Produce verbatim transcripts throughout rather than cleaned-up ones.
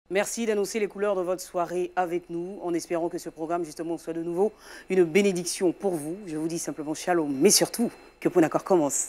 Merci d'annoncer les couleurs de votre soirée avec nous, en espérant que ce programme, justement, soit de nouveau une bénédiction pour vous. Je vous dis simplement shalom, mais surtout, que Point d'accord commence.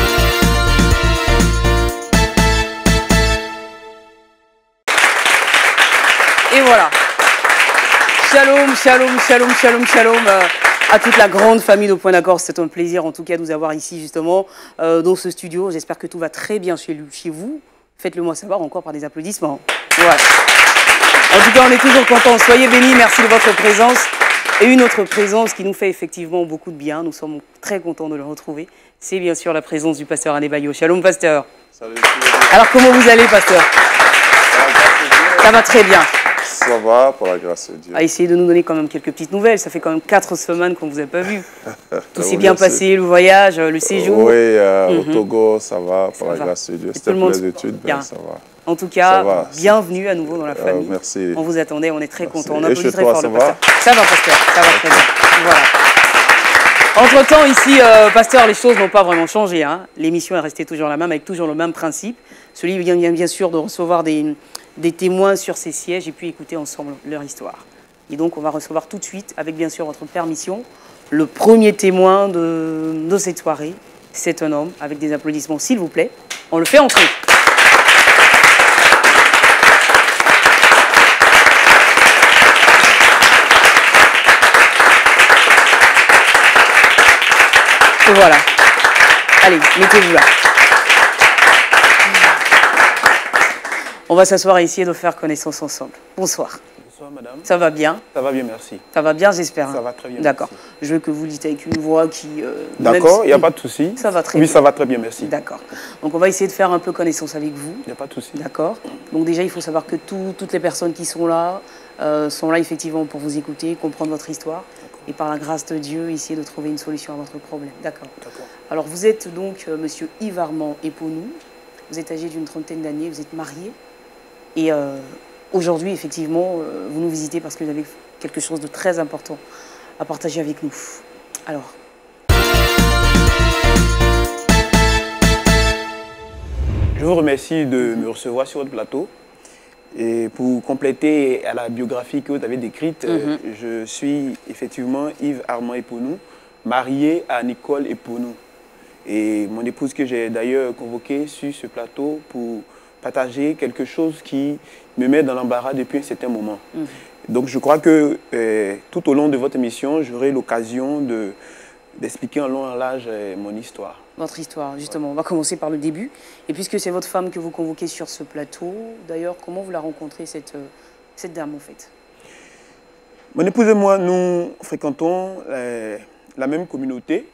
Et voilà. Shalom, shalom, shalom, shalom, shalom euh, à toute la grande famille de Point d'accord. C'est un plaisir, en tout cas, de vous avoir ici, justement, euh, dans ce studio. J'espère que tout va très bien chez, lui, chez vous. Faites-le moi savoir encore par des applaudissements. Voilà. En tout cas, on est toujours contents. Soyez bénis, merci de votre présence. Et une autre présence qui nous fait effectivement beaucoup de bien. Nous sommes très contents de le retrouver. C'est bien sûr la présence du pasteur Adebayo. Shalom, pasteur. Salut. Alors, comment vous allez, pasteur? Ça va très bien. Ça va, pour la grâce de Dieu. À essayer de nous donner quand même quelques petites nouvelles. Ça fait quand même quatre semaines qu'on ne vous a pas vu. Tout s'est Oui, bien merci. passé, le voyage, le séjour. Oui, euh, Mhm. au Togo, ça va, pour Ça la va. grâce de Dieu. Et C'était tout le pour monde les études, bien. mais ça va. En tout cas, Ça va, bienvenue à nouveau dans la famille. Euh, merci. On vous attendait, on est très Merci. contents. On Et applaudit chez très toi, fort ça le va? pasteur. Ça va, pasteur, ça va très bien. Voilà. Entre-temps, ici, euh, pasteur, les choses n'ont pas vraiment changé. Hein. L'émission est restée toujours la même, avec toujours le même principe. Celui vient bien, bien sûr de recevoir des, des témoins sur ces sièges et puis écouter ensemble leur histoire. Et donc, on va recevoir tout de suite, avec bien sûr votre permission, le premier témoin de, de cette soirée. C'est un homme, avec des applaudissements, s'il vous plaît. On le fait entrer. Et voilà. Allez, mettez-vous là. On va s'asseoir et essayer de faire connaissance ensemble. Bonsoir. Bonsoir madame. Ça va bien? Ça va bien, merci. Ça va bien, j'espère. Ça va très bien. D'accord. merci. Je veux que vous dites avec une voix qui... euh, D'accord, même il n'y a si- pas de souci. Ça va très Oui, bien. ça va très bien, merci. D'accord. Donc on va essayer de faire un peu connaissance avec vous. Il n'y a pas de souci. D'accord. Donc déjà, il faut savoir que tout- toutes les personnes qui sont là euh, sont là effectivement pour vous écouter, comprendre votre histoire et par la grâce de Dieu, essayer de trouver une solution à votre problème. D'accord. D'accord. Alors vous êtes donc euh, monsieur Yves Armand Eponou. Vous êtes âgé d'une trentaine d'années, vous êtes marié. Et euh, aujourd'hui, effectivement, euh, vous nous visitez parce que vous avez quelque chose de très important à partager avec nous. Alors, Je vous remercie de me recevoir sur votre plateau. Et pour compléter à la biographie que vous avez décrite, euh, je suis effectivement Yves Armand Eponou, marié à Nicole Eponou. Et mon épouse que j'ai d'ailleurs convoquée sur ce plateau pour partager quelque chose qui me met dans l'embarras depuis un certain moment. Mhm. Donc je crois que euh, tout au long de votre émission, j'aurai l'occasion de, d'expliquer en long et en large euh, mon histoire. votre histoire, justement, on va commencer par le début. Et puisque c'est votre femme que vous convoquez sur ce plateau, d'ailleurs, comment vous la rencontrez, cette, euh, cette dame, en fait? Mon épouse et moi, nous fréquentons euh, la même communauté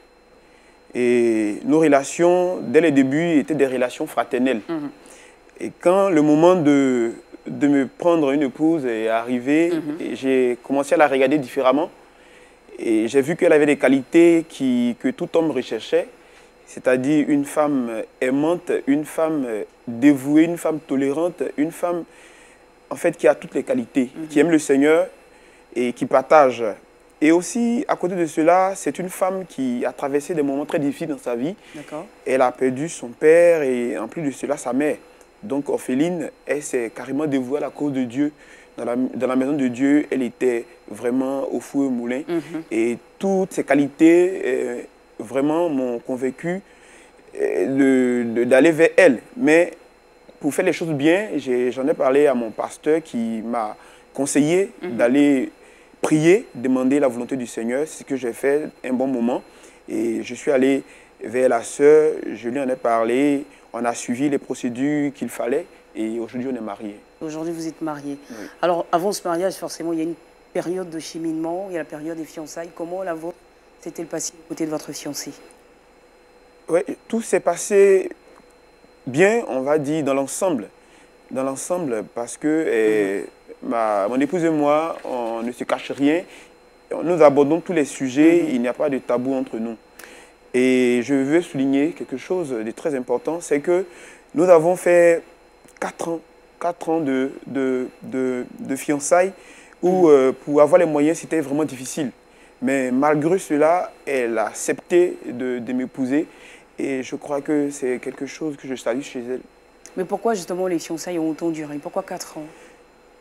et nos relations, dès le début, étaient des relations fraternelles. Mhm. Et quand le moment de, de me prendre une épouse est arrivé, Mhm. j'ai commencé à la regarder différemment. Et j'ai vu qu'elle avait des qualités qui, que tout homme recherchait, c'est-à-dire une femme aimante, une femme dévouée, une femme tolérante, une femme en fait, qui a toutes les qualités, Mhm. qui aime le Seigneur et qui partage. Et aussi, à côté de cela, c'est une femme qui a traversé des moments très difficiles dans sa vie. D'accord. Elle a perdu son père et en plus de cela, sa mère. Donc Orpheline, elle s'est carrément dévouée à la cause de Dieu. Dans la, dans la maison de Dieu, elle était vraiment au four et au moulin. Mhm. Et toutes ces qualités, euh, vraiment, m'ont convaincu euh, de- de- d'aller vers elle. Mais pour faire les choses bien, j'ai- j'en ai parlé à mon pasteur qui m'a conseillé Mhm. d'aller prier, demander la volonté du Seigneur. C'est ce que j'ai fait un bon moment. Et je suis allé vers la sœur, je lui en ai parlé, on a suivi les procédures qu'il fallait et aujourd'hui on est mariés. Aujourd'hui, vous êtes marié. Oui. Alors, avant ce mariage, forcément, il y a une période de cheminement, il y a la période des fiançailles. Comment la vôtre s'est-elle passée à côté de votre fiancé? Oui, tout s'est passé bien, on va dire, dans l'ensemble. Dans l'ensemble, parce que eh, ma, mon épouse et moi, on ne se cache rien. Nous abordons tous les sujets, Mhm. il n'y a pas de tabou entre nous. Et je veux souligner quelque chose de très important, c'est que nous avons fait quatre ans, quatre ans de, de, de, de fiançailles où euh, pour avoir les moyens, c'était vraiment difficile. Mais malgré cela, elle a accepté de, de m'épouser et je crois que c'est quelque chose que je salue chez elle. Mais pourquoi justement les fiançailles ont autant duré? Pourquoi quatre ans?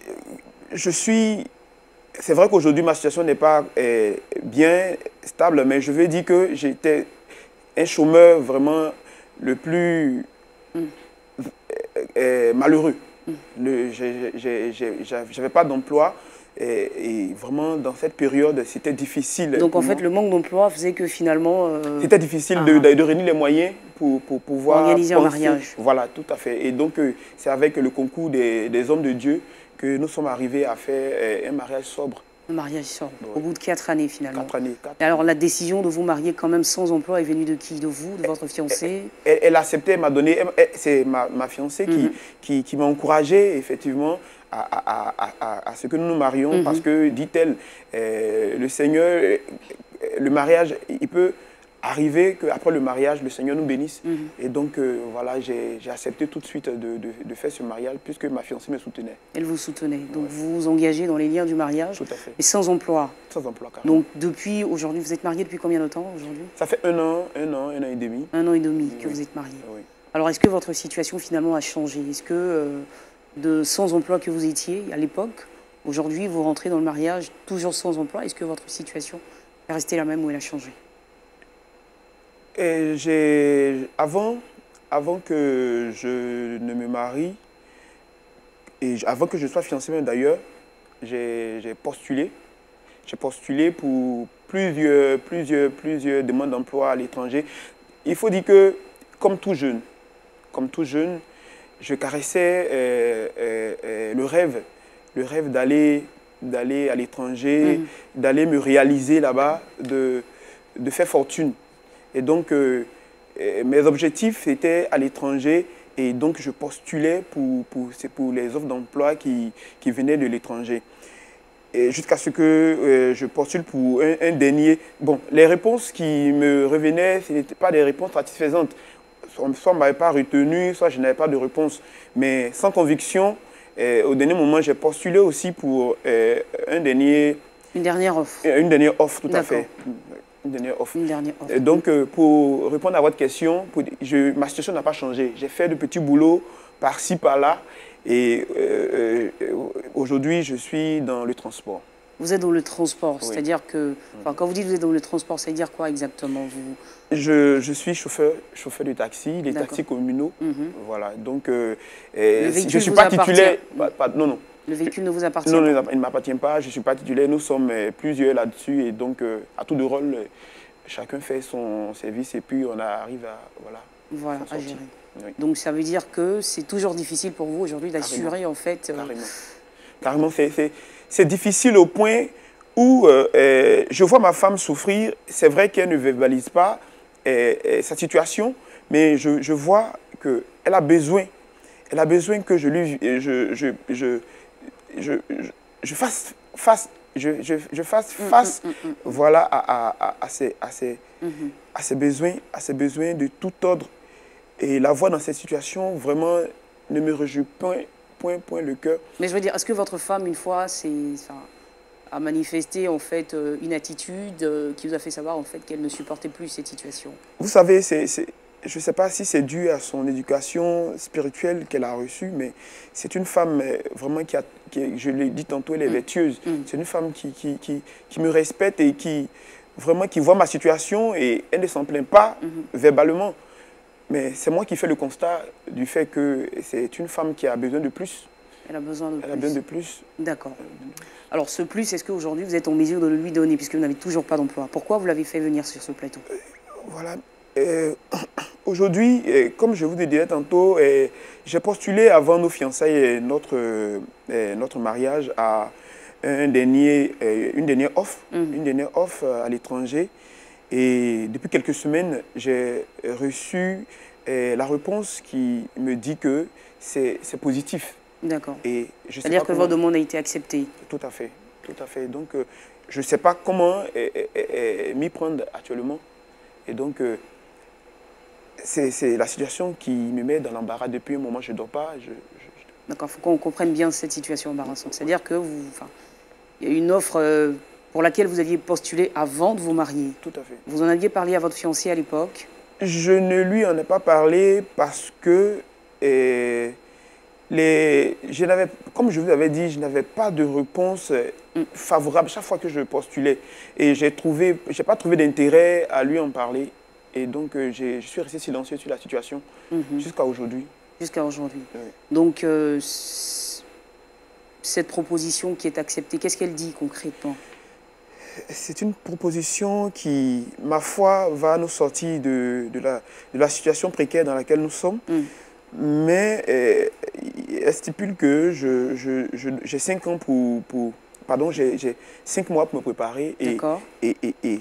je suis... C'est vrai qu'aujourd'hui, ma situation n'est pas eh, bien stable, mais je veux dire que j'étais un chômeur vraiment le plus mm. eh, malheureux. Mm. Je n'avais pas d'emploi. Et, et vraiment, dans cette période, c'était difficile. Donc, en fait, le manque d'emploi faisait que finalement... Euh... C'était difficile ah. de, de, de réunir les moyens pour, pour pouvoir... Pour organiser penser. un mariage. Voilà, tout à fait. Et donc, euh, c'est avec le concours des, des hommes de Dieu que nous sommes arrivés à faire euh, un mariage sobre. Un mariage sobre, oui. Au bout de quatre années, finalement. Quatre années. Quatre et alors, la décision de vous marier quand même sans emploi est venue de qui? De vous, de votre fiancé? Elle, elle a accepté, elle m'a donné... C'est ma, ma fiancée qui, mm-hmm. qui, qui m'a encouragé, effectivement, À, à, à, à ce que nous nous marions, mm-hmm. parce que, dit-elle, euh, le Seigneur, euh, le mariage, il peut arriver qu'après le mariage, le Seigneur nous bénisse. Mm-hmm. Et donc, euh, voilà, j'ai accepté tout de suite de, de, de faire ce mariage, puisque ma fiancée me soutenait. Elle vous soutenait. Donc, ouais. vous vous engagez dans les liens du mariage, tout à fait. Mais sans emploi. Sans emploi, carrément. Donc, depuis aujourd'hui, vous êtes marié depuis combien de temps aujourd'hui? Ça fait un an, un an, un an et demi. Un an et demi que oui. vous êtes marié. Oui. Alors, est-ce que votre situation, finalement, a changé? Est-ce que... Euh, de sans emploi que vous étiez à l'époque, aujourd'hui vous rentrez dans le mariage toujours sans emploi, est-ce que votre situation est restée la même ou elle a changé? Et j'ai, avant, avant que je ne me marie, et avant que je sois fiancé même d'ailleurs, j'ai postulé. J'ai postulé pour plusieurs, plusieurs, plusieurs demandes d'emploi à l'étranger. Il faut dire que, comme tout jeune, comme tout jeune, je caressais euh, euh, euh, le rêve, le rêve d'aller d'aller à l'étranger, mmh. d'aller me réaliser là-bas, de, de faire fortune. Et donc, euh, mes objectifs étaient à l'étranger et donc je postulais pour, pour, pour les offres d'emploi qui, qui venaient de l'étranger. Jusqu'à ce que euh, je postule pour un, un dernier. Bon, les réponses qui me revenaient, ce n'étaient pas des réponses satisfaisantes. Soit on ne m'avait pas retenu, soit je n'avais pas de réponse. Mais sans conviction, euh, au dernier moment, j'ai postulé aussi pour euh, un dernier, une dernière offre. Une dernière offre, tout à fait. Une dernière offre. Une dernière offre. Et donc, euh, pour répondre à votre question, pour, je, ma situation n'a pas changé. J'ai fait de petits boulots par-ci, par-là. Et euh, euh, aujourd'hui, je suis dans le transport. Vous êtes dans le transport, oui. C'est-à-dire que... Enfin, quand vous dites que vous êtes dans le transport, ça veut dire quoi exactement vous... je, je suis chauffeur, chauffeur de taxi, les taxis communaux. Mm-hmm. Voilà, donc euh, je ne suis pas titulaire... Pas, pas, non, non. Le véhicule ne vous appartient non, pas? Non, il ne m'appartient pas, je ne suis pas titulaire. Nous sommes plusieurs là-dessus et donc, euh, à tout de rôle, chacun fait son service et puis on arrive à... Voilà, voilà à gérer. Oui. Donc ça veut dire que c'est toujours difficile pour vous aujourd'hui d'assurer en fait... Euh... Carrément. Carrément, c'est difficile au point où euh, euh, je vois ma femme souffrir. C'est vrai qu'elle ne verbalise pas euh, euh, sa situation, mais je, je vois qu'elle a besoin. Elle a besoin que je lui... Je, je, je, je, je, je fasse face... Je, je, je fasse face mmh, mmh, mmh. Voilà, à, à, à, ses, à, ses, mmh. à, ses besoins, à ses besoins de tout ordre. Et la voir dans cette situation, vraiment, ne me réjouit point, point, point le cœur. Mais je veux dire, est-ce que votre femme, une fois, enfin, a manifesté en fait une attitude euh, qui vous a fait savoir en fait qu'elle ne supportait plus cette situation? Vous savez, c'est, c'est, je ne sais pas si c'est dû à son éducation spirituelle qu'elle a reçue, mais c'est une femme vraiment qui, a, qui je l'ai dit tantôt, elle est mmh. vertueuse. Mmh. C'est une femme qui, qui, qui, qui me respecte et qui, vraiment, qui voit ma situation et elle ne s'en plaint pas mmh. verbalement. Mais c'est moi qui fais le constat du fait que c'est une femme qui a besoin de plus. Elle a besoin de Elle plus. a besoin de plus. D'accord. Alors ce plus, est-ce qu'aujourd'hui vous êtes en mesure de le lui donner puisque vous n'avez toujours pas d'emploi? Pourquoi vous l'avez fait venir sur ce plateau? euh, Voilà. Euh, Aujourd'hui, euh, comme je vous le disais tantôt, euh, j'ai postulé avant nos fiançailles et notre, euh, notre mariage à un dernier, euh, une dernière offre, mmh. une dernière offre à l'étranger. Et depuis quelques semaines, j'ai reçu euh, la réponse qui me dit que c'est positif. D'accord. C'est-à-dire que votre demande a été acceptée? Tout à fait. Tout à fait. Donc, euh, je ne sais pas comment euh, euh, m'y prendre actuellement. Et donc, euh, c'est la situation qui me met dans l'embarras. Depuis un moment, je ne dors pas. Je, je... D'accord. Il faut qu'on comprenne bien cette situation embarrassante. C'est-à-dire que vous, enfin, il y a une offre... Euh, pour laquelle vous aviez postulé avant de vous marier. Tout à fait. Vous en aviez parlé à votre fiancé à l'époque? Je ne lui en ai pas parlé parce que euh, les, je n'avais, comme je vous avais dit, je n'avais pas de réponse favorable chaque fois que je postulais. Et j'ai trouvé, j'ai pas trouvé d'intérêt à lui en parler. Et donc, euh, je suis resté silencieux sur la situation mm-hmm. jusqu'à aujourd'hui. Jusqu'à aujourd'hui. Oui. Donc, euh, cette proposition qui est acceptée, qu'est-ce qu'elle dit concrètement? C'est une proposition qui, ma foi, va nous sortir de, de, la, de la situation précaire dans laquelle nous sommes. Mm. Mais euh, elle stipule que je, je, je, j'ai cinq ans pour, pour pardon, j'ai cinq mois pour me préparer et, et, et, et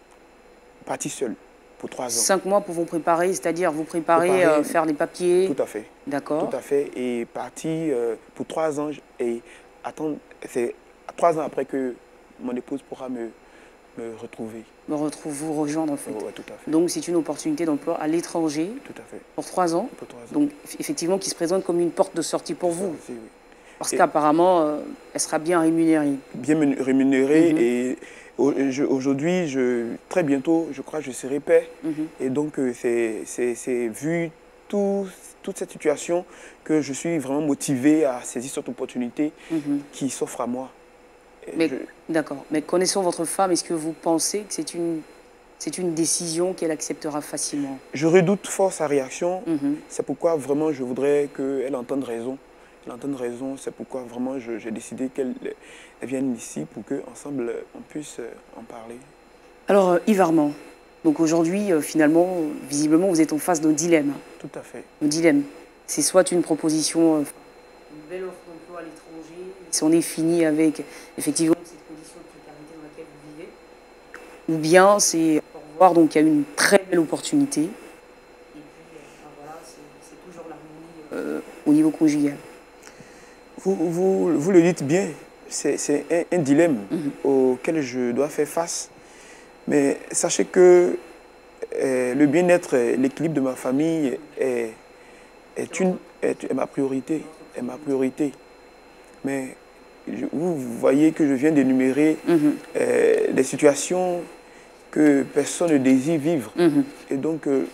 partir seul pour trois ans. Cinq mois pour vous préparer, c'est-à-dire vous préparer, préparer euh, faire des papiers. Tout à fait. D'accord. Tout à fait. Et partir euh, pour trois ans et attendre, c'est trois ans après que mon épouse pourra me, me retrouver. Me retrouve, vous rejoindre en fait. Oui, tout à fait. Donc c'est une opportunité d'emploi à l'étranger. Tout à fait. Pour trois ans. Pour trois ans. Donc effectivement qui se présente comme une porte de sortie pour vous. Ça, oui. Parce qu'apparemment, euh, elle sera bien rémunérée. Bien rémunérée mm-hmm. et aujourd'hui, je, très bientôt, je crois que je serai père. Mm-hmm. Et donc euh, c'est vu tout, toute cette situation que je suis vraiment motivé à saisir cette opportunité mm-hmm. qui s'offre à moi. Mais, je... D'accord. Mais connaissant votre femme, est-ce que vous pensez que c'est une, c'est une décision qu'elle acceptera facilement? Je redoute fort sa réaction. Mm-hmm. C'est pourquoi vraiment je voudrais qu'elle entende raison. Elle entende raison. C'est pourquoi vraiment j'ai décidé qu'elle vienne ici pour qu'ensemble on puisse en parler. Alors euh, Yves Armand, donc aujourd'hui euh, finalement, visiblement vous êtes en face d'un dilemme. Tout à fait. Un dilemme. C'est soit une proposition, euh, une belle offre d'emploi à l'étranger, c'en est fini avec effectivement cette condition de précarité dans laquelle vous vivez, ou bien c'est voir donc il y a une très belle opportunité, et puis euh, voilà, c'est toujours l'harmonie euh, au niveau conjugal. Vous, vous, vous le dites bien, c'est un, un dilemme mm-hmm. auquel je dois faire face, mais sachez que euh, le bien-être, l'équilibre de ma famille est, est, une, est, est ma priorité, est ma priorité. Mais je, vous, vous voyez que je viens d'énumérer mm-hmm. euh, des situations que personne ne désire vivre. Mm-hmm. Et donc, euh,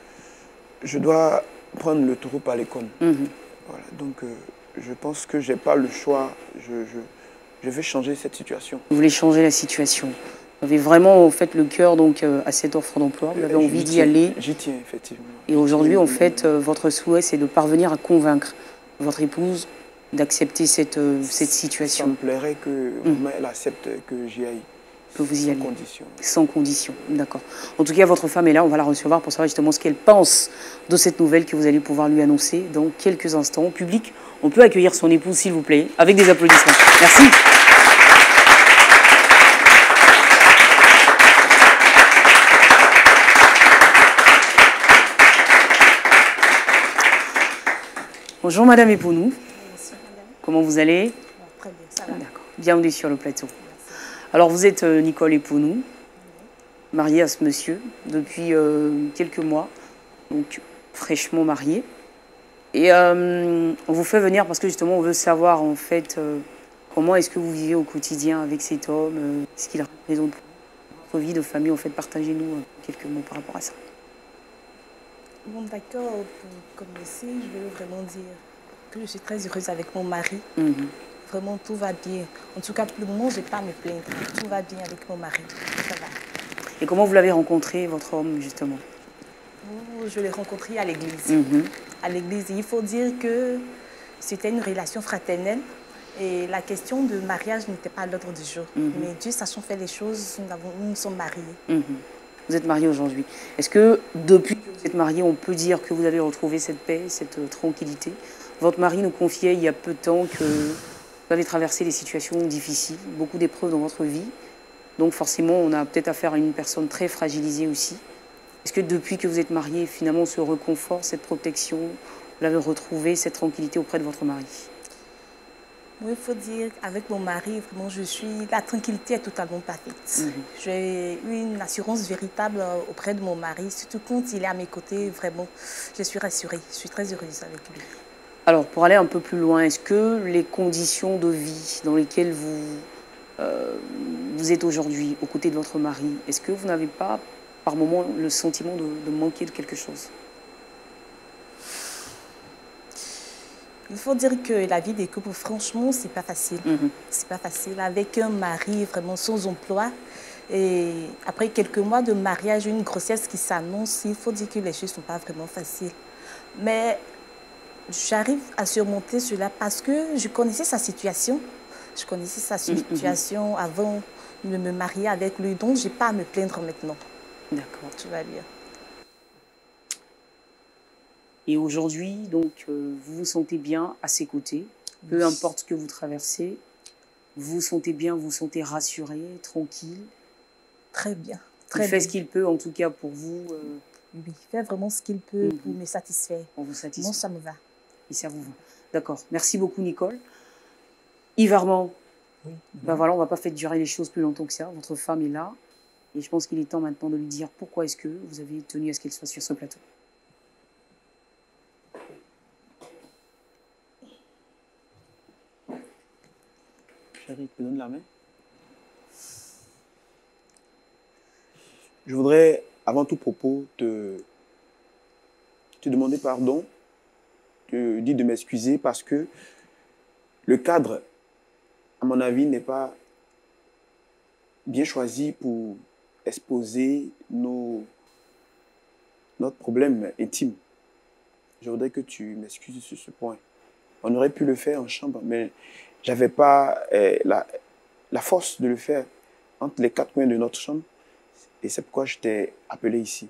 je dois prendre le taureau par les cornes. Mm-hmm. Voilà, donc, euh, je pense que je n'ai pas le choix. Je, je, je vais changer cette situation. Vous voulez changer la situation? Vous avez vraiment en fait, le cœur donc, euh, à cette offre d'emploi. Vous avez envie d'y aller. J'y tiens, effectivement. Et aujourd'hui, en fait, euh, votre souhait, c'est de parvenir à convaincre votre épouse d'accepter cette, euh, cette situation. Ça me plairait qu'elle mmh. accepte que j'y aille. Que vous y sans allez. condition. Sans condition, d'accord. En tout cas, votre femme est là, on va la recevoir pour savoir justement ce qu'elle pense de cette nouvelle que vous allez pouvoir lui annoncer dans quelques instants. Au public, on peut accueillir son épouse, s'il vous plaît, avec des applaudissements. Merci. Bonjour Madame Epounou. Bonjour Madame. Comment vous allez? Très bien, ça va. D'accord. Bienvenue sur le plateau. Alors, vous êtes euh, Nicole Epounou, mariée à ce monsieur depuis euh, quelques mois, donc fraîchement mariée. Et euh, on vous fait venir parce que justement, on veut savoir en fait euh, comment est-ce que vous vivez au quotidien avec cet homme, euh, ce qu'il représente pour votre vie de famille. En fait, partagez-nous euh, quelques mots par rapport à ça. Bon, d'accord. Pour commencer, je veux vraiment dire que je suis très heureuse avec mon mari. Mm-hmm. Vraiment, tout va bien. En tout cas, pour le moment, je n'ai pas à me plaindre. Tout va bien avec mon mari. Ça va. Et comment vous l'avez rencontré, votre homme, justement? Oh, je l'ai rencontré à l'église. Mm-hmm. À l'église. Il faut dire que c'était une relation fraternelle. Et la question de mariage n'était pas à l'ordre du jour. Mm-hmm. Mais Dieu, sachant faire les choses, nous, avons, nous nous sommes mariés. Mm-hmm. Vous êtes mariés aujourd'hui. Est-ce que, depuis que vous êtes mariés, on peut dire que vous avez retrouvé cette paix, cette euh, tranquillité? Votre mari nous confiait il y a peu de temps que vous avez traversé des situations difficiles, beaucoup d'épreuves dans votre vie. Donc forcément, on a peut-être affaire à une personne très fragilisée aussi. Est-ce que depuis que vous êtes mariés, finalement, ce réconfort, cette protection, vous l'avez retrouvé, cette tranquillité auprès de votre mari? Oui, il faut dire, avec mon mari, vraiment, je suis, la tranquillité est totalement parfaite. Mm-hmm. J'ai eu une assurance véritable auprès de mon mari, surtout quand il est à mes côtés, vraiment, je suis rassurée. Je suis très heureuse avec lui. Alors, pour aller un peu plus loin, est-ce que les conditions de vie dans lesquelles vous, euh, vous êtes aujourd'hui, aux côtés de votre mari, est-ce que vous n'avez pas, par moment, le sentiment de, de manquer de quelque chose? Il faut dire que la vie des couples, franchement, c'est pas facile. Mm-hmm. C'est pas facile. Avec un mari vraiment sans emploi, et après quelques mois de mariage, une grossesse qui s'annonce, il faut dire que les choses ne sont pas vraiment faciles. Mais j'arrive à surmonter cela parce que je connaissais sa situation. Je connaissais sa situation mm-hmm. avant de me marier avec lui, donc je n'ai pas à me plaindre maintenant. D'accord. Tout va bien. Et aujourd'hui, donc, euh, vous vous sentez bien à ses côtés, peu oui. importe ce que vous traversez, vous vous sentez bien, vous vous sentez rassuré, tranquille. Très bien. Très il fait bien. Ce qu'il peut, en tout cas, pour vous. Euh... Oui, il fait vraiment ce qu'il peut mm-hmm. pour me satisfaire. Pour vous satisfaire. Moi, ça me va. Et ça vous va. D'accord. Merci beaucoup, Nicole. Yves Armand, oui. ben voilà, on ne va pas faire durer les choses plus longtemps que ça. Votre femme est là. Et je pense qu'il est temps maintenant de lui dire pourquoi est-ce que vous avez tenu à ce qu'elle soit sur ce plateau. Chérie, tu me donnes la main. Je voudrais, avant tout propos, te, te demander pardon, te dire de m'excuser parce que le cadre, à mon avis, n'est pas bien choisi pour exposer nos, notre problème intime. Je voudrais que tu m'excuses sur ce point. On aurait pu le faire en chambre, mais je n'avais pas euh, la, la force de le faire entre les quatre coins de notre chambre. Et c'est pourquoi je t'ai appelé ici.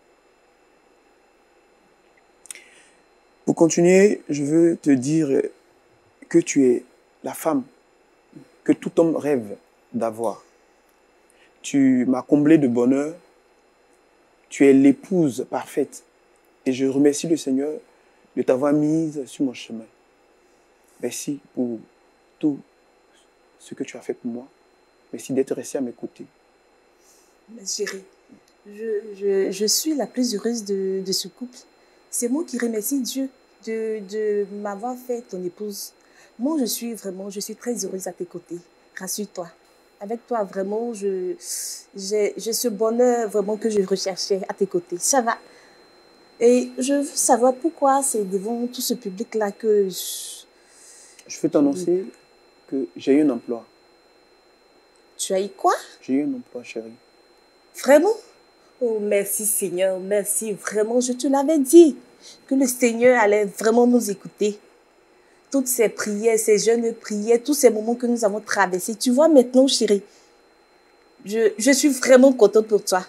Pour continuer, je veux te dire que tu es la femme que tout homme rêve d'avoir. Tu m'as comblé de bonheur. Tu es l'épouse parfaite. Et je remercie le Seigneur de t'avoir mise sur mon chemin. Merci pour tout ce que tu as fait pour moi. Merci d'être resté à mes côtés. Mais chérie, je, je, je suis la plus heureuse de, de ce couple. C'est moi qui remercie Dieu de, de m'avoir fait ton épouse. Moi, je suis vraiment, je suis très heureuse à tes côtés. Rassure-toi. Avec toi, vraiment, je, j'ai, j'ai ce bonheur vraiment que je recherchais à tes côtés. Ça va. Et je veux savoir pourquoi c'est devant tout ce public-là que... Je, je veux t'annoncer que j'ai eu un emploi. Tu as eu quoi? J'ai eu un emploi, chérie. Vraiment? Oh, merci Seigneur, merci. Vraiment, je te l'avais dit que le Seigneur allait vraiment nous écouter. Toutes ces prières, ces jeûnes prières, tous ces moments que nous avons traversés. Tu vois maintenant, chérie, je, je suis vraiment contente pour toi.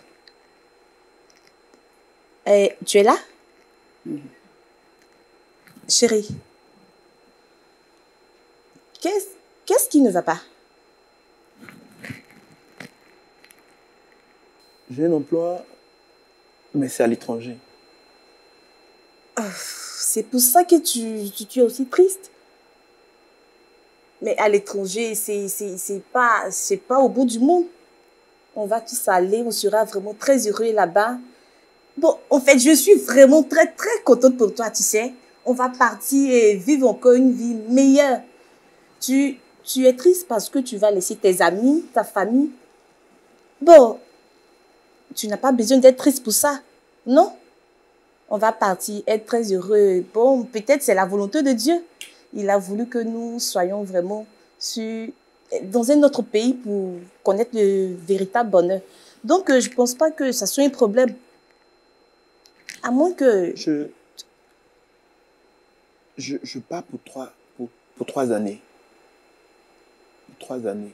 Et tu es là? Mm-hmm. Chérie, qu'est-ce, qu'est-ce qui ne va pas? J'ai un emploi, mais c'est à l'étranger. Oh, c'est pour ça que tu, tu, tu es aussi triste. Mais à l'étranger, c'est, c'est, c'est pas, c'est pas au bout du monde. On va tous aller, on sera vraiment très heureux là-bas. Bon, en fait, je suis vraiment très, très contente pour toi, tu sais. On va partir et vivre encore une vie meilleure. Tu, tu es triste parce que tu vas laisser tes amis, ta famille. Bon, tu n'as pas besoin d'être triste pour ça, non? On va partir, être très heureux. Bon, peut-être c'est la volonté de Dieu. Il a voulu que nous soyons vraiment sur, dans un autre pays pour connaître le véritable bonheur. Donc, je ne pense pas que ça soit un problème. À moins que... Je, je, je pars pour trois, pour, pour trois années. Pour trois années.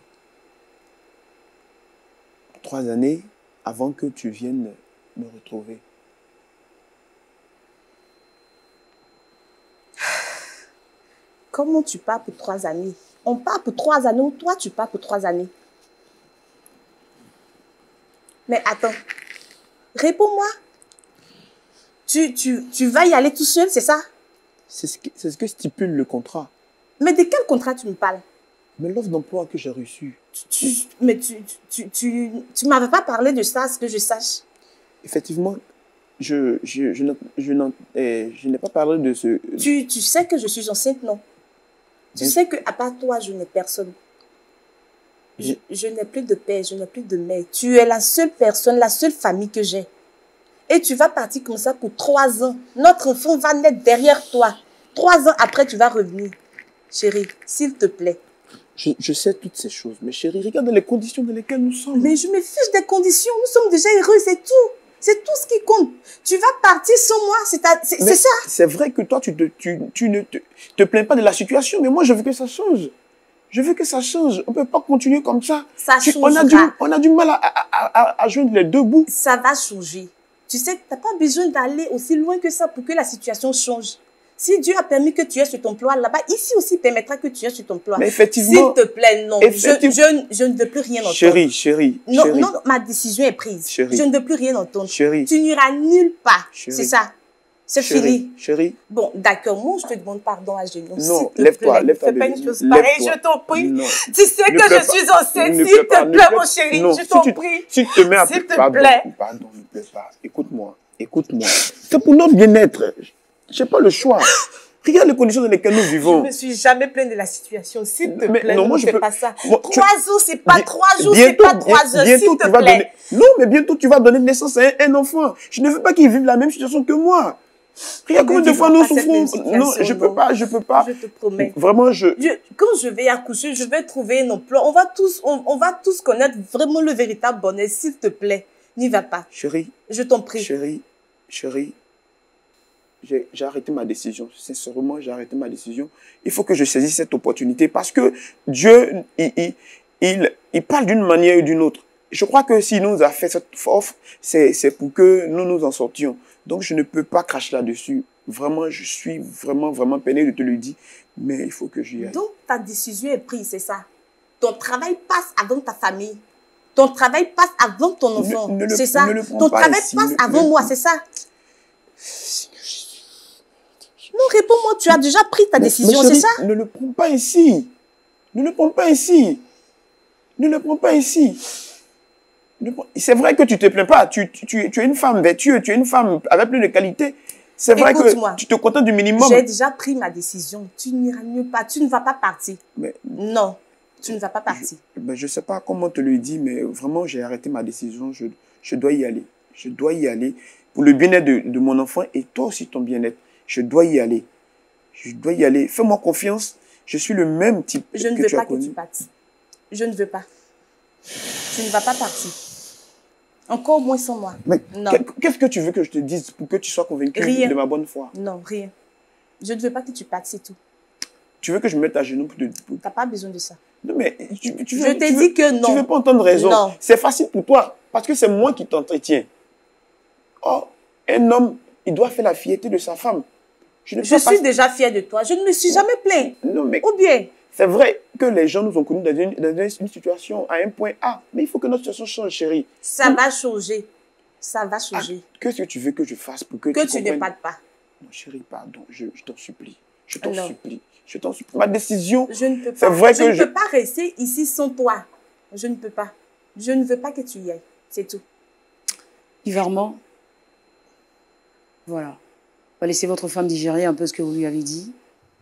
Pour trois années avant que tu viennes me retrouver. Comment tu pars pour trois années? On part pour trois années ou toi tu pars pour trois années? Mais attends, réponds-moi. Tu, tu, tu vas y aller tout seul, c'est ça? C'est ce, c'est ce que stipule le contrat. Mais de quel contrat tu me parles? Mais l'offre d'emploi que j'ai reçue. Tu, tu, mais tu tu, tu, tu m'avais pas parlé de ça, à ce que je sache. Effectivement, je, je, je, je, eh, je n'ai pas parlé de ce... Tu, tu sais que je suis enceinte, non? Tu sais qu'à part toi, je n'ai personne. Je, je n'ai plus de père, je n'ai plus de mère. Tu es la seule personne, la seule famille que j'ai. Et tu vas partir comme ça pour trois ans. Notre enfant va naître derrière toi. Trois ans après, tu vas revenir. Chérie, s'il te plaît. Je, je sais toutes ces choses, mais chérie, regarde les conditions dans lesquelles nous sommes. Mais je me fiche des conditions. Nous sommes déjà heureux, c'est tout. C'est tout ce qui compte. Tu vas partir sans moi, c'est ça. C'est vrai que toi, tu, te, tu, tu ne te, te plains pas de la situation, mais moi, je veux que ça change. Je veux que ça change. On ne peut pas continuer comme ça. Ça tu, changera. On a du, on a du mal à, à, à, à joindre les deux bouts. Ça va changer. Tu sais, tu n'as pas besoin d'aller aussi loin que ça pour que la situation change. Si Dieu a permis que tu aies sur ton emploi là-bas, ici aussi permettra que tu aies sur ton emploi. Mais effectivement. S'il te plaît, non. Effectivement. Je, je, je ne veux plus rien entendre. Chérie, chérie. Non, chérie. non, ma décision est prise. Chérie. Je ne veux plus rien entendre. Chérie. Tu n'iras nulle part. C'est ça. C'est fini. Chérie. Bon, d'accord. Moi, je te demande pardon à genoux. Non, lève-toi, lève-toi. Fais pas une chose pareille, je t'en prie. Non. Tu sais que je suis enceinte. S'il te plaît, mon chéri, je t'en prie. S'il te met à S'il te pardon, plaît. Pardon, ne pleure pas. Écoute-moi, écoute-moi. C'est pour notre bien-être. Je n'ai pas le choix. Regarde les conditions dans lesquelles nous vivons. Je ne me suis jamais plainte de la situation. S'il te mais, plaît, non, ne moi, fais je peux, pas ça. Moi, trois tu, jours, c'est pas trois jours, c'est bientôt, pas trois heures, s'il te tu vas plaît. Donner, non, mais bientôt, tu vas donner naissance à un, un enfant. Je ne veux pas qu'il vive la même situation que moi. Regarde combien de fois nous souffrons. Non, je peux pas, je peux pas. Je te promets. Vraiment, je... je... Quand je vais accoucher, je vais trouver un emploi. On va tous, on, on va tous connaître vraiment le véritable bonheur. S'il te plaît, n'y va pas. Chérie. Je t'en prie. Chérie, chérie. J'ai arrêté ma décision. Sincèrement, j'ai arrêté ma décision. Il faut que je saisisse cette opportunité parce que Dieu, il, il, il, il parle d'une manière ou d'une autre. Je crois que s'il nous a fait cette offre, c'est pour que nous nous en sortions. Donc, je ne peux pas cracher là-dessus. Vraiment, je suis vraiment, vraiment peiné de te le dire. Mais il faut que j'y aille. Donc, ta décision est prise, c'est ça. Ton travail passe avant ta famille. Ton travail passe avant ton enfant. C'est ça. Ton travail ici, passe ne, avant ne, moi, c'est ça. Non, réponds-moi, tu as déjà pris ta mais, décision, c'est ça? Ne le prends pas ici. Ne le prends pas ici. Ne le prends pas ici. C'est vrai que tu te plains pas. Tu, tu, tu, tu es une femme vertueuse, tu es une femme avec plus de qualité. C'est vrai que tu te contentes du minimum. J'ai déjà pris ma décision. Tu n'iras mieux pas. Tu ne vas pas partir. Mais, non, tu ne vas pas partir. Je ne ben, sais pas comment te le dire, mais vraiment, j'ai arrêté ma décision. Je, je dois y aller. Je dois y aller pour le bien-être de, de mon enfant et toi aussi ton bien-être. Je dois y aller. Je dois y aller. Fais-moi confiance. Je suis le même type je ne que veux tu pas as connu. que tu partes. Je ne veux pas. Tu ne vas pas partir. Encore moins sans moi. Mais qu'est-ce que tu veux que je te dise pour que tu sois convaincu rien. de ma bonne foi? Non, rien. Je ne veux pas que tu partes, c'est tout. Tu veux que je me mette à genoux pour te... Tu n'as pas besoin de ça. Non, mais tu, tu je veux, t'ai dit veux, que non. Tu ne veux pas entendre raison. Non. C'est facile pour toi, parce que c'est moi qui t'entretiens. Oh, un homme, il doit faire la fierté de sa femme. Je, ne je suis pas... déjà fière de toi. Je ne me suis jamais plaint. Non, mais... Ou bien... C'est vrai que les gens nous ont connus dans une, dans une situation à un point A. Mais il faut que notre situation change, chérie. Ça va changer. Ça va changer. Ah, qu'est-ce que tu veux que je fasse pour que, que tu tu ne partes pas. Non, chérie, pardon. Je, je t'en supplie. Je t'en supplie. Je t'en supplie. Ma décision, je ne peux pas. C'est vrai je que ne je... peux pas rester ici sans toi. Je ne peux pas. Je ne veux pas que tu y ailles. C'est tout. Yves Armand, voilà. On va laisser votre femme digérer un peu ce que vous lui avez dit.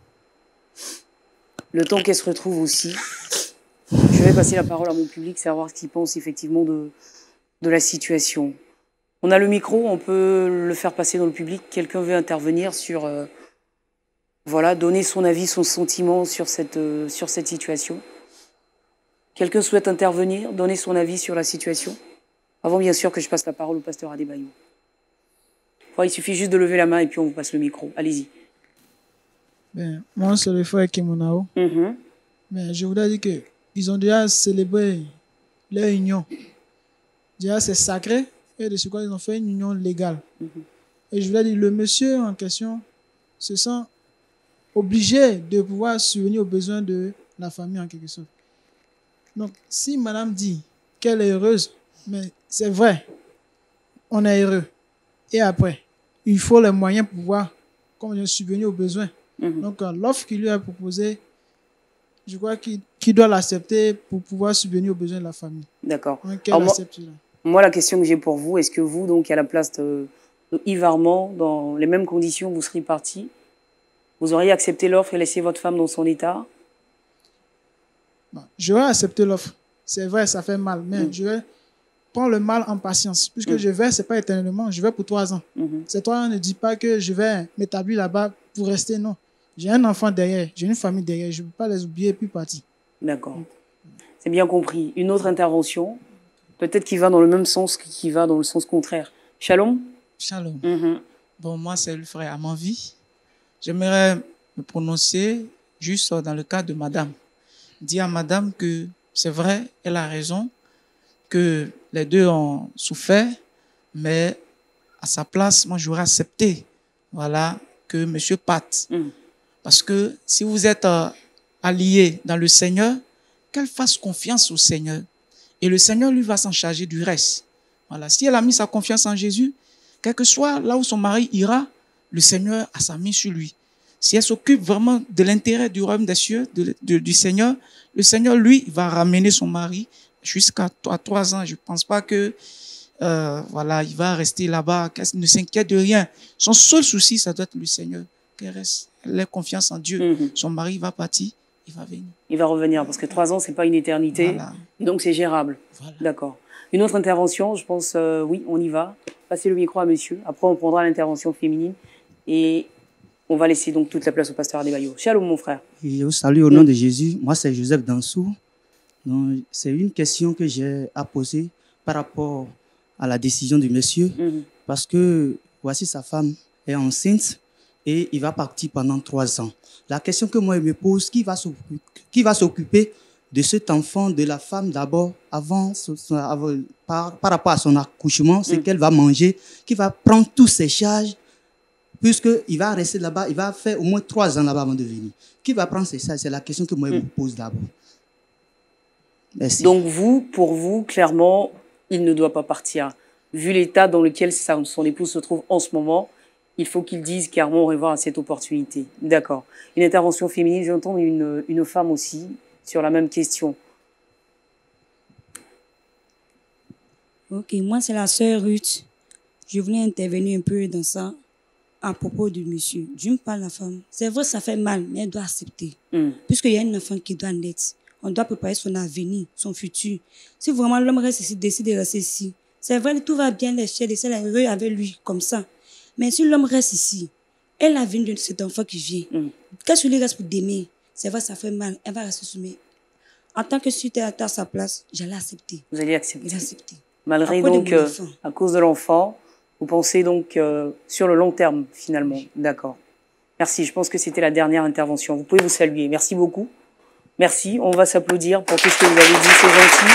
Le temps qu'elle se retrouve aussi. Je vais passer la parole à mon public, savoir ce qu'il pense effectivement de, de la situation. On a le micro, on peut le faire passer dans le public. Quelqu'un veut intervenir sur... Euh, voilà, donner son avis, son sentiment sur cette, euh, sur cette situation. Quelqu'un souhaite intervenir, donner son avis sur la situation? Avant, bien sûr, que je passe la parole au pasteur Adébayou. Enfin, il suffit juste de lever la main et puis on vous passe le micro. Allez-y. Ben, moi, c'est le frère Kimonao. Mm-hmm. Mais je voudrais dire qu'ils ont déjà célébré leur union. Déjà, c'est sacré. Et de ce quoi ils ont fait une union légale. Mm-hmm. Et je voudrais dire, le monsieur en question se sent obligé de pouvoir subvenir aux besoins de la famille en quelque sorte. Donc, si madame dit qu'elle est heureuse, mais c'est vrai, on est heureux. Et après, il faut les moyens pour pouvoir comme subvenir aux besoins. Mm-hmm. Donc, euh, l'offre qu'il lui a proposée, je crois qu'il qu'il doit l'accepter pour pouvoir subvenir aux besoins de la famille. D'accord. Moi, moi, la question que j'ai pour vous, est-ce que vous, donc, à la place de, de Yves Armand, dans les mêmes conditions, vous seriez parti? Vous auriez accepté l'offre et laissé votre femme dans son état? Bon, je vais accepter l'offre. C'est vrai, ça fait mal, mais mm. je vais prendre le mal en patience. Puisque mm. je vais, ce n'est pas éternellement, je vais pour trois ans. Mm-hmm. Ces trois ans ne dit pas que je vais m'établir là-bas pour rester, non. J'ai un enfant derrière, j'ai une famille derrière, je ne peux pas les oublier et puis partir. D'accord. C'est bien compris. Une autre intervention, peut-être qui va dans le même sens que qui va dans le sens contraire. Shalom? Shalom. Mm-hmm. Bon, moi, c'est le frère Amanvi. J'aimerais me prononcer juste dans le cas de madame. Dire à madame que c'est vrai, elle a raison, que les deux ont souffert, mais à sa place, moi, j'aurais accepté, voilà, que monsieur parte. Mm. Parce que si vous êtes euh, alliés dans le Seigneur, qu'elle fasse confiance au Seigneur. Et le Seigneur, lui, va s'en charger du reste. Voilà. Si elle a mis sa confiance en Jésus, quel que soit là où son mari ira, le Seigneur a sa main sur lui. Si elle s'occupe vraiment de l'intérêt du royaume des cieux, de, de, du Seigneur, le Seigneur, lui, va ramener son mari jusqu'à trois ans. Je ne pense pas que euh, voilà, il va rester là-bas, qu'elle ne s'inquiète de rien. Son seul souci, ça doit être le Seigneur. Qu'elle reste, elle ait confiance en Dieu. Mm-hmm. Son mari va partir, il va venir. Il va revenir, parce que trois ans, ce n'est pas une éternité, Voilà. donc c'est gérable. Voilà. D'accord. Une autre intervention, je pense, euh, oui, on y va. Passez le micro à monsieur. Après, on prendra l'intervention féminine et on va laisser donc toute la place au pasteur Adebayo. Shalom, mon frère. Je vous salue au nom de Jésus. Moi, c'est Joseph Dansou. C'est une question que j'ai à poser par rapport à la décision du monsieur. Mm-hmm. Parce que voici sa femme est enceinte et il va partir pendant trois ans. La question que moi, je me pose, qui va s'occuper, qui va s'occuper de cet enfant, de la femme d'abord, avant, avant par, par rapport à son accouchement, c'est mm. qu'elle va manger, qui va prendre tous ses charges, puisqu'il va rester là-bas, il va faire au moins trois ans là-bas avant de venir. Qui va prendre ses charges? C'est la question que moi, mm. je me pose d'abord. Merci. Donc vous, pour vous, clairement, il ne doit pas partir. Vu l'état dans lequel sa, son épouse se trouve en ce moment, il faut qu'il dise clairement au revoir à cette opportunité. D'accord. Une intervention féminine, j'entends une, une femme aussi, sur la même question. Ok, moi c'est la sœur Ruth. Je voulais intervenir un peu dans ça à propos du monsieur. D'une part, la femme, c'est vrai ça fait mal, mais elle doit accepter. Mm. Puisqu'il y a une enfant qui doit naître, on doit préparer son avenir, son futur. Si vraiment l'homme reste ici, décide de rester ici, c'est vrai, tout va bien, les chers, les chers, heureux avec lui, comme ça. Mais si l'homme reste ici, elle a vu de cet enfant qui vient. Mm. Qu'est-ce qu'il reste pour d'aimer? C'est vrai, ça fait mal. Elle va rester soumise. En tant que si tu étais à sa place, j'allais accepter. Vous allez accepter. J'allais accepter. Malgré à donc, euh, à cause de l'enfant, vous pensez donc euh, sur le long terme, finalement. Oui. D'accord. Merci. Je pense que c'était la dernière intervention. Vous pouvez vous saluer. Merci beaucoup. Merci. On va s'applaudir pour tout ce que vous avez dit. C'est gentil.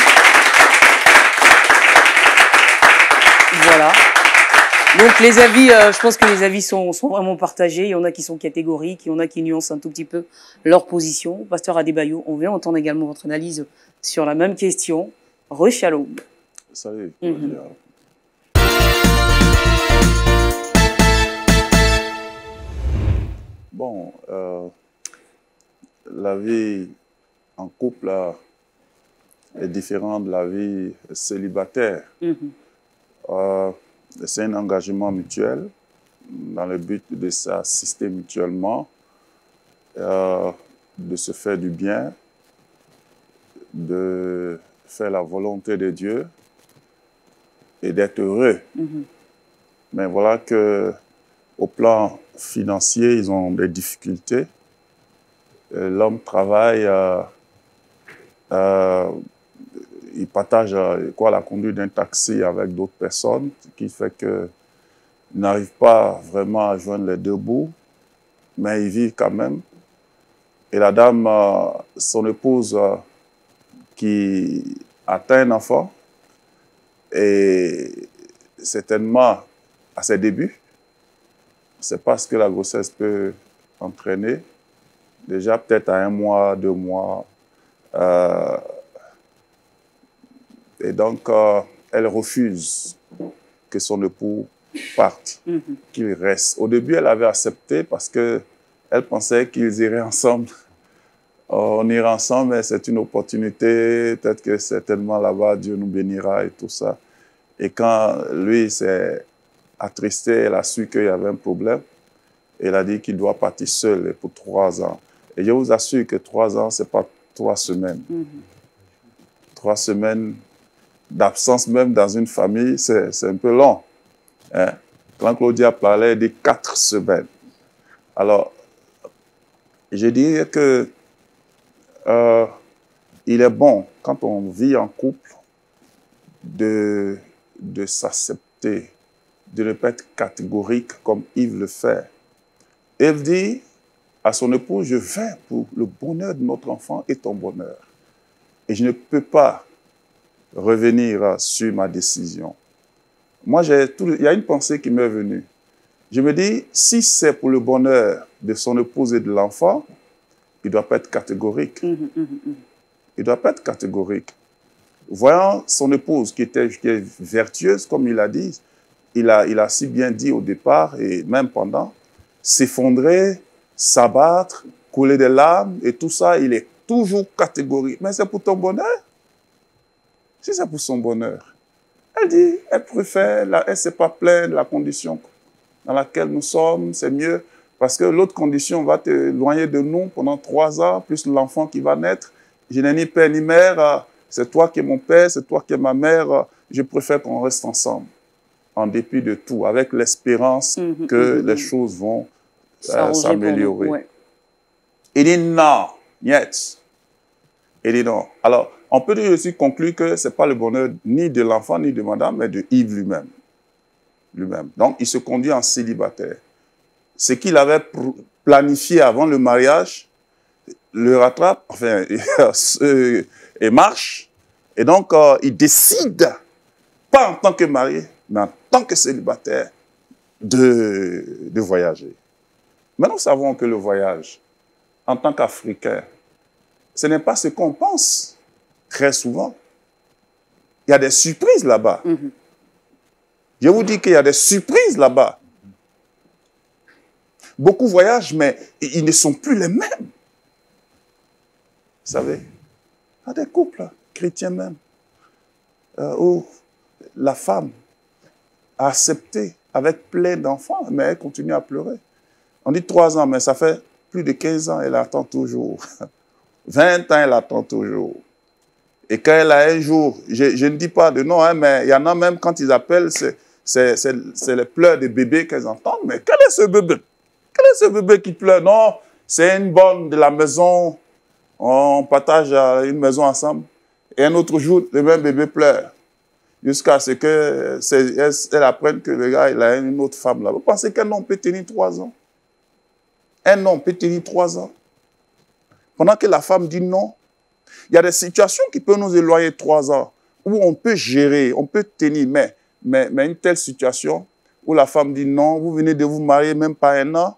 Voilà. Donc les avis, euh, je pense que les avis sont, sont vraiment partagés. Il y en a qui sont catégoriques, il y en a qui nuancent un tout petit peu leur position. Pasteur Adebayo, on vient entendre également votre analyse sur la même question. Re-shalom. Salut. Mm-hmm. Bon, euh, la vie en couple là, est différente de la vie célibataire. Mm-hmm. euh, C'est un engagement mutuel dans le but de s'assister mutuellement, euh, de se faire du bien, de faire la volonté de Dieu et d'être heureux. Mm-hmm. Mais voilà que au plan financier, ils ont des difficultés. L'homme travaille, euh, euh, il partage euh, quoi, la conduite d'un taxi avec d'autres personnes, ce qui fait qu'il n'arrive pas vraiment à joindre les deux bouts, mais ils vivent quand même. Et la dame, euh, son épouse, euh, qui atteint un enfant, et certainement à ses débuts, c'est pas ce que la grossesse peut entraîner. Déjà peut-être à un mois, deux mois, euh, et donc, euh, elle refuse que son époux parte, mm-hmm. qu'il reste. Au début, elle avait accepté parce qu'elle pensait qu'ils iraient ensemble. On ira ensemble, mais c'est une opportunité. Peut-être que certainement là-bas, Dieu nous bénira et tout ça. Et quand lui s'est attristé, elle a su qu'il y avait un problème. Elle a dit qu'il doit partir seul pour trois ans. Et je vous assure que trois ans, ce n'est pas trois semaines. Mm-hmm. Trois semaines d'absence même dans une famille, c'est un peu long. Hein? Quand Claudia parlait de quatre semaines. Alors, je dirais que euh, il est bon, quand on vit en couple, de, de s'accepter, de ne pas être catégorique comme Yves le fait. Yves dit à son épouse, je vais pour le bonheur de notre enfant et ton bonheur. Et je ne peux pas revenir sur ma décision. Moi, j'ai tout, il y a une pensée qui m'est venue. Je me dis, si c'est pour le bonheur de son épouse et de l'enfant, il ne doit pas être catégorique. Mmh, mmh, mmh. Il ne doit pas être catégorique. Voyant son épouse qui, était, qui est vertueuse, comme il a dit, il a, il a si bien dit au départ et même pendant, s'effondrer, s'abattre, couler des larmes et tout ça, il est toujours catégorique. Mais c'est pour ton bonheur. Si c'est pour son bonheur. Elle dit, elle préfère, elle ne s'est pas plaindre de la condition dans laquelle nous sommes, c'est mieux, parce que l'autre condition va t'éloigner de nous pendant trois ans, plus l'enfant qui va naître. Je n'ai ni père ni mère, c'est toi qui es mon père, c'est toi qui es ma mère, je préfère qu'on reste ensemble, en dépit de tout, avec l'espérance mmh, que mmh, les mmh. choses vont euh, s'améliorer. Ouais. Il dit non, niet. Il dit non. Alors, on peut aussi conclure que ce n'est pas le bonheur ni de l'enfant ni de madame, mais de Yves lui-même. Lui-même. Donc, il se conduit en célibataire. Ce qu'il avait planifié avant le mariage, le rattrape, enfin, et marche. Et donc, euh, il décide, pas en tant que marié, mais en tant que célibataire, de, de voyager. Mais nous savons que le voyage, en tant qu'Africain, ce n'est pas ce qu'on pense très souvent. Il y a des surprises là-bas. Mm-hmm. Je vous dis qu'il y a des surprises là-bas. Beaucoup voyagent, mais ils ne sont plus les mêmes. Vous savez, il y a des couples chrétiens même, euh, où la femme a accepté avec plein d'enfants, mais elle continue à pleurer. On dit trois ans, mais ça fait plus de quinze ans, elle attend toujours. vingt ans, elle attend toujours. Et quand elle a un jour, je, je ne dis pas de nom, hein, mais il y en a même quand ils appellent, c'est les pleurs des bébés qu'elles entendent. Mais quel est ce bébé? Quel est ce bébé qui pleure? Non, c'est une bonne de la maison, on partage une maison ensemble. Et un autre jour, le même bébé pleure. Jusqu'à ce qu'elle elle apprenne que le gars, il a une autre femme là. Vous pensez qu'un homme peut tenir trois ans? Un homme peut tenir trois ans. Pendant que la femme dit non, il y a des situations qui peuvent nous éloigner trois ans, où on peut gérer, on peut tenir, mais, mais, mais une telle situation où la femme dit non, vous venez de vous marier même pas un an,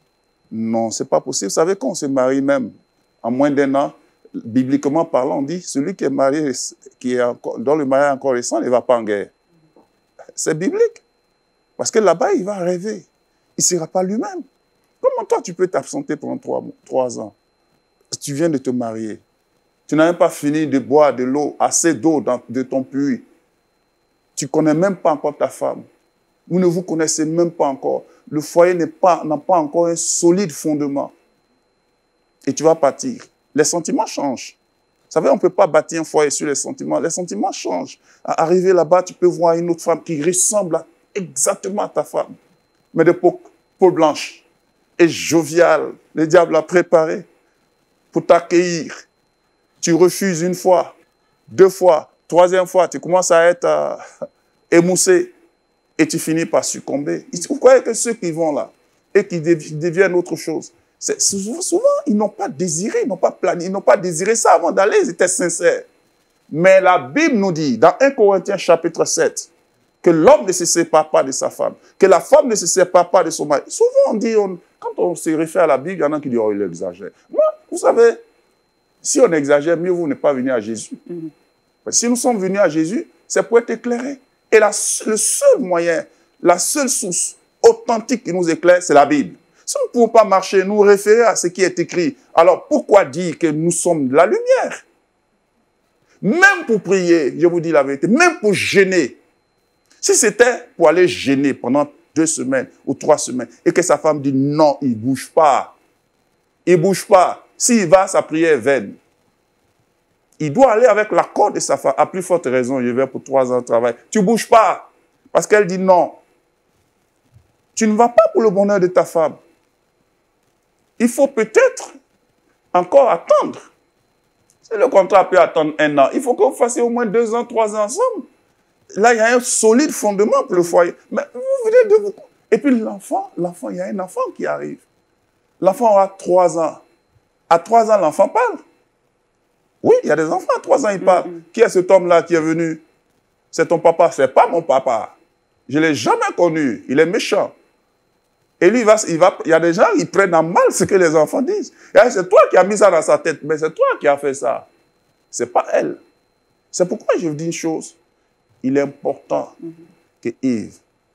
non, c'est pas possible. Vous savez, quand on se marie même en moins d'un an, bibliquement parlant, on dit celui qui est marié, qui est encore, dont le mariage est encore récent, il ne va pas en guerre. C'est biblique. Parce que là-bas, il va rêver. Il ne sera pas lui-même. Comment toi, tu peux t'absenter pendant trois, trois ans? Tu viens de te marier. Tu n'as même pas fini de boire de l'eau, assez d'eau de ton puits. Tu ne connais même pas encore ta femme. Vous ne vous connaissez même pas encore. Le foyer n'a pas, n'a pas encore un solide fondement. Et tu vas partir. Les sentiments changent. Vous savez, on ne peut pas bâtir un foyer sur les sentiments. Les sentiments changent. À arriver là-bas, tu peux voir une autre femme qui ressemble à, exactement à ta femme, mais de peau, peau blanche et joviale. Le diable l'a préparé pour t'accueillir. Tu refuses une fois, deux fois, troisième fois, tu commences à être euh, émoussé et tu finis par succomber. Vous croyez que ceux qui vont là et qui deviennent autre chose, souvent, souvent, ils n'ont pas désiré, ils n'ont pas planifié, ils n'ont pas désiré ça avant d'aller, ils étaient sincères. Mais la Bible nous dit, dans un Corinthiens chapitre sept, que l'homme ne se sépare pas de sa femme, que la femme ne se sépare pas de son mari. Souvent, on dit, on, quand on se réfère à la Bible, il y en a qui disent, oh, il exagère. Moi, vous savez, si on exagère, mieux vous n'êtes pas venu à Jésus. Mm-hmm. Si nous sommes venus à Jésus, c'est pour être éclairés. Et la, le seul moyen, la seule source authentique qui nous éclaire, c'est la Bible. Si nous ne pouvons pas marcher, nous référer à ce qui est écrit, alors pourquoi dire que nous sommes de la lumière? Même pour prier, je vous dis la vérité, même pour gêner. Si c'était pour aller gêner pendant deux semaines ou trois semaines, et que sa femme dit non, il ne bouge pas. Il ne bouge pas. S'il va, sa prière est vaine. Il doit aller avec l'accord de sa femme. À plus forte raison, je vais pour trois ans de travail. Tu ne bouges pas. Parce qu'elle dit non. Tu ne vas pas pour le bonheur de ta femme. il faut peut-être encore attendre. Si le contrat peut attendre un an, il faut que vous fassiez au moins deux ans, trois ans ensemble. Là, il y a un solide fondement pour le foyer. Mais vous venez de vous... Et puis l'enfant, l'enfant, il y a un enfant qui arrive. L'enfant aura trois ans. À trois ans, l'enfant parle. Oui, il y a des enfants à trois ans, ils parlent. Mm-hmm. Qui est cet homme-là qui est venu? C'est ton papa. C'est pas mon papa. Je ne l'ai jamais connu. Il est méchant. Et lui, il, va, il, va, il y a des gens, ils prennent en mal ce que les enfants disent. C'est toi qui as mis ça dans sa tête, mais c'est toi qui as fait ça. Ce n'est pas elle. C'est pourquoi je vous dis une chose. Il est important mm-hmm. que Yves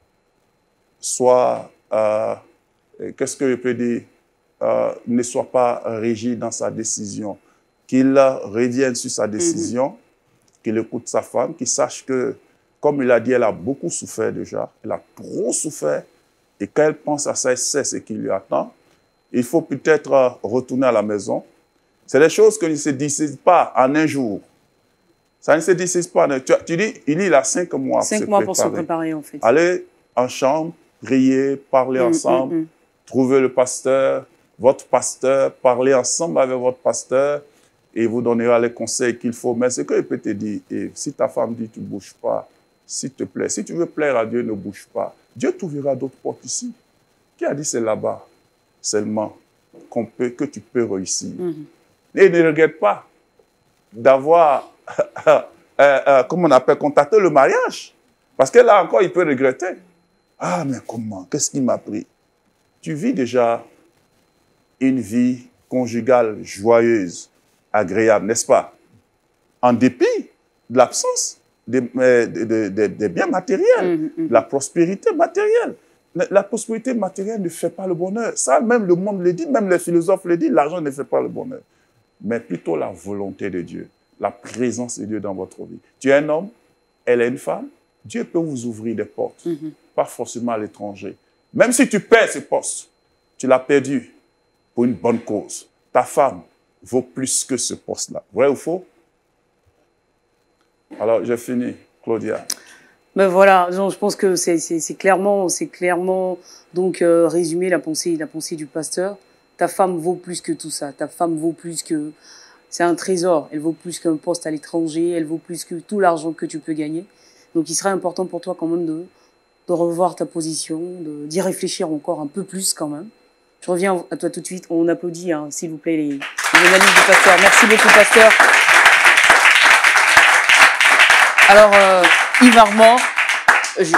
soit, euh, qu'est-ce que je peux dire, euh, ne soit pas rigide dans sa décision. Qu'il revienne sur sa décision, mm-hmm. qu'il écoute sa femme, qu'il sache que, comme il a dit, elle a beaucoup souffert déjà, elle a trop souffert, et quand elle pense à ça, elle sait ce qui lui attend. Il faut peut-être retourner à la maison. C'est des choses que ne se décident pas en un jour. Ça ne se décide pas. Tu, tu dis, il a cinq mois. Cinq mois pour se préparer, en fait. Allez en chambre, prier, parler mmh, ensemble, mmh, mmh. trouver le pasteur, votre pasteur, parler ensemble avec votre pasteur, et il vous donnera les conseils qu'il faut. Mais ce qu'il peut te dire, et si ta femme dit, tu ne bouges pas, s'il te plaît, si tu veux plaire à Dieu, ne bouge pas. Dieu t'ouvrira d'autres portes ici. Qui a dit c'est là-bas seulement qu'on peut, que tu peux réussir. Mm-hmm. Et ne regrette pas d'avoir, euh, euh, comment on appelle, contacté le mariage. Parce que là encore, il peut regretter. Ah, mais comment? Qu'est-ce qui m'a pris? Tu vis déjà une vie conjugale joyeuse, agréable, n'est-ce pas? En dépit de l'absence des, des, des, des biens matériels, mm-hmm. de la prospérité matérielle. La prospérité matérielle ne fait pas le bonheur. Ça, même le monde le dit, même les philosophes le disent, l'argent ne fait pas le bonheur. Mais plutôt la volonté de Dieu, la présence de Dieu dans votre vie. Tu es un homme, elle est une femme, Dieu peut vous ouvrir des portes, mm-hmm. pas forcément à l'étranger. Même si tu perds ce poste, tu l'as perdu pour une bonne cause. Ta femme vaut plus que ce poste-là. Vrai ou faux? Alors, j'ai fini, Claudia. Ben voilà, donc, je pense que c'est clairement, c'est clairement donc euh, résumé la pensée, la pensée du pasteur. Ta femme vaut plus que tout ça. Ta femme vaut plus que, c'est un trésor. Elle vaut plus qu'un poste à l'étranger. Elle vaut plus que tout l'argent que tu peux gagner. Donc, il serait important pour toi quand même de, de revoir ta position, d'y réfléchir encore un peu plus quand même. Je reviens à toi tout de suite. On applaudit, hein, s'il vous plaît, les, les analyses du pasteur. Merci beaucoup, pasteur. Alors, euh, Yves Armand, je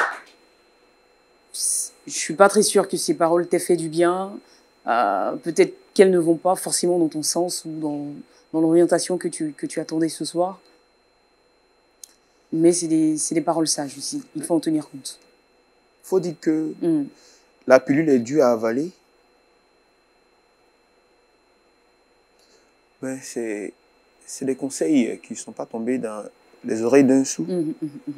ne suis pas très sûre que ces paroles t'aient fait du bien. Euh, Peut-être qu'elles ne vont pas forcément dans ton sens ou dans, dans l'orientation que tu, que tu attendais ce soir. Mais c'est des, des paroles sages aussi. Il faut en tenir compte. Il faut dire que mm. la pilule est dure à avaler. Ben, c'est des conseils qui ne sont pas tombés dans les oreilles d'un sou. Mmh, mmh, mmh.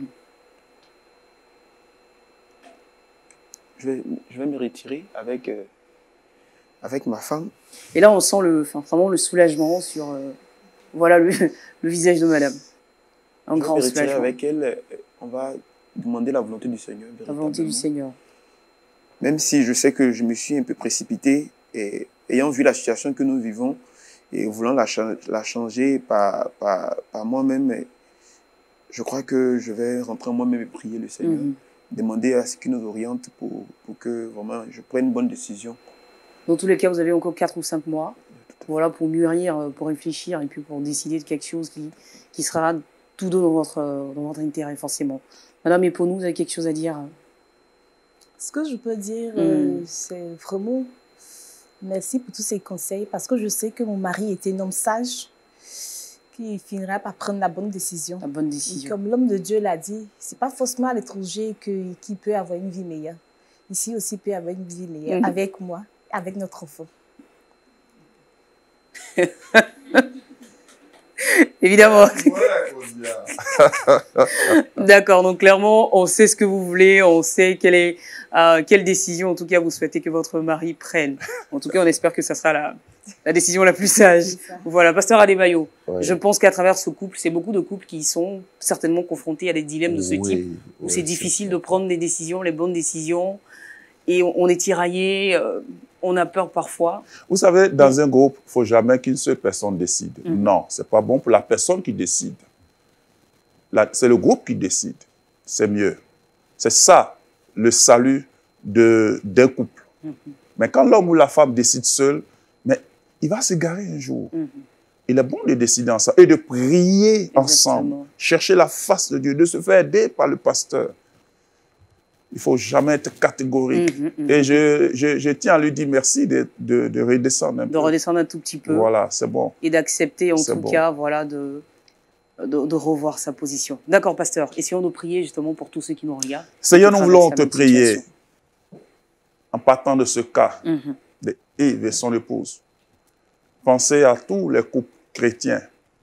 Je, vais, je vais me retirer avec, euh, avec ma femme. Et là, on sent le, enfin, vraiment le soulagement sur euh, voilà, le, le visage de madame. Un je grand vais me retirer soulagement. avec elle. On va demander la volonté du Seigneur. La volonté du Seigneur. Même si je sais que je me suis un peu précipité, et ayant vu la situation que nous vivons, et voulant la, la changer par, par, par moi-même, je crois que je vais rentrer en moi-même et prier le Seigneur, mm-hmm. demander à ce qu'il nous oriente pour, pour que vraiment je prenne une bonne décision. Dans tous les cas, vous avez encore quatre ou cinq mois voilà, pour mûrir, pour réfléchir et puis pour décider de quelque chose qui, qui sera tout dans votre, dans votre intérêt, forcément. Madame Eponou, vous avez quelque chose à dire? Ce que je peux dire, mm. euh, c'est vraiment merci pour tous ces conseils parce que je sais que mon mari était un homme sage qui finira par prendre la bonne décision. La bonne décision. Et comme l'homme de Dieu l'a dit, ce n'est pas forcément à l'étranger qu'il qui peut avoir une vie meilleure. Ici aussi, il peut avoir une vie meilleure, mm-hmm. avec moi, avec notre enfant. Évidemment. D'accord, donc clairement, on sait ce que vous voulez, on sait quelle, est, euh, quelle décision, en tout cas, vous souhaitez que votre mari prenne. En tout cas, on espère que ça sera la... la décision la plus sage. Voilà, pasteur Adebayo, ouais. Je pense qu'à travers ce couple, c'est beaucoup de couples qui sont certainement confrontés à des dilemmes de ce oui, type, où oui, c'est difficile de prendre des décisions, les bonnes décisions, et on, on est tiraillé. Euh, on a peur parfois. Vous savez, dans mmh. un groupe, il ne faut jamais qu'une seule personne décide. Mmh. Non, ce n'est pas bon pour la personne qui décide. C'est le groupe qui décide. C'est mieux. C'est ça, le salut d'un couple. Mmh. Mais quand l'homme ou la femme décide seul, mais il va s'égarer un jour. Mmh. Il est bon de décider ensemble et de prier Exactement. ensemble, chercher la face de Dieu, de se faire aider par le pasteur. Il ne faut jamais être catégorique. Mmh, mmh, et je, je, je tiens à lui dire merci de, de, de redescendre un de peu. De redescendre un tout petit peu. Voilà, c'est bon. Et d'accepter en tout bon. cas voilà, de, de, de revoir sa position. D'accord, pasteur. Essayons de prier justement pour tous ceux qui nous regardent. Seigneur, nous voulons te prier situation. en partant de ce cas mmh. de Yves et son épouse. Pensez à tous les couples chrétiens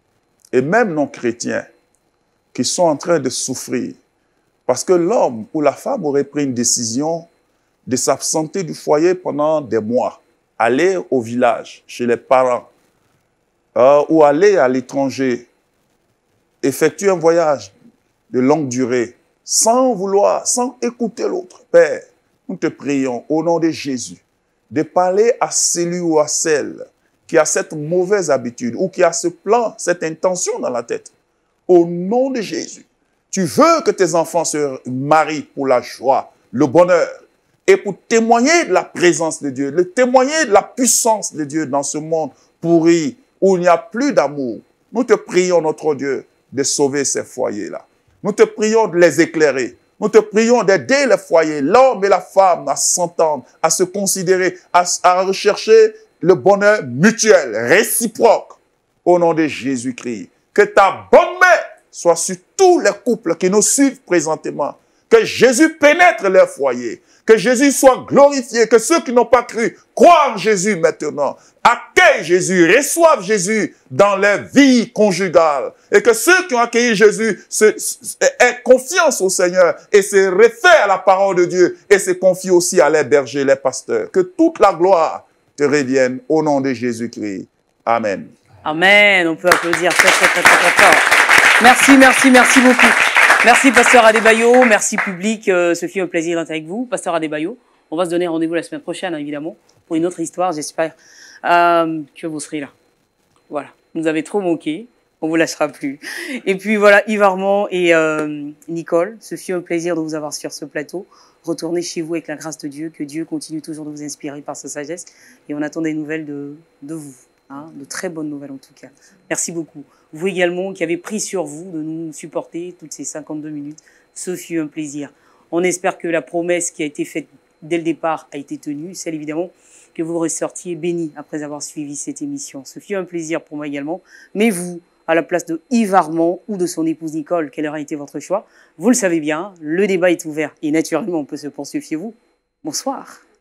et même non chrétiens qui sont en train de souffrir. Parce que l'homme ou la femme aurait pris une décision de s'absenter du foyer pendant des mois, aller au village, chez les parents, euh, ou aller à l'étranger, effectuer un voyage de longue durée, sans vouloir, sans écouter l'autre. Père, nous te prions au nom de Jésus, de parler à celui ou à celle qui a cette mauvaise habitude, ou qui a ce plan, cette intention dans la tête. Au nom de Jésus. Tu veux que tes enfants se marient pour la joie, le bonheur, et pour témoigner de la présence de Dieu, le témoigner de la puissance de Dieu dans ce monde pourri, où il n'y a plus d'amour. Nous te prions, notre Dieu, de sauver ces foyers-là. Nous te prions de les éclairer. Nous te prions d'aider les foyers, l'homme et la femme, à s'entendre, à se considérer, à, à rechercher le bonheur mutuel, réciproque, au nom de Jésus-Christ. Que ta bonne main soit sur tous les couples qui nous suivent présentement. Que Jésus pénètre leur foyer. Que Jésus soit glorifié. Que ceux qui n'ont pas cru croient en Jésus maintenant. Accueillent Jésus, reçoivent Jésus dans leur vie conjugale. Et que ceux qui ont accueilli Jésus se, se, aient confiance au Seigneur et se réfèrent à la parole de Dieu et se confient aussi à les bergers, les pasteurs. Que toute la gloire te revienne au nom de Jésus-Christ. Amen. Amen. On peut applaudir très, très, très, très, très fort. Merci, merci, merci beaucoup. Merci, pasteur Adebayo. Merci, public. Euh, ce fut un plaisir d'être avec vous. Pasteur Adebayo, on va se donner rendez-vous la semaine prochaine, hein, évidemment, pour une autre histoire. J'espère euh, que vous serez là. Voilà. Vous nous avez trop manqué. On vous lâchera plus. Et puis, voilà, Yves Armand et euh, Nicole, ce fut un plaisir de vous avoir sur ce plateau. Retournez chez vous avec la grâce de Dieu. Que Dieu continue toujours de vous inspirer par sa sagesse. Et on attend des nouvelles de, de vous. Hein, de très bonnes nouvelles en tout cas. Merci beaucoup. Vous également qui avez pris sur vous de nous supporter toutes ces cinquante-deux minutes. Ce fut un plaisir. On espère que la promesse qui a été faite dès le départ a été tenue. Celle évidemment que vous ressortiez bénis après avoir suivi cette émission. Ce fut un plaisir pour moi également. Mais vous, à la place de Yves Armand ou de son épouse Nicole, quel aurait été votre choix? Vous le savez bien, le débat est ouvert et naturellement on peut se poursuivre chez vous. Bonsoir.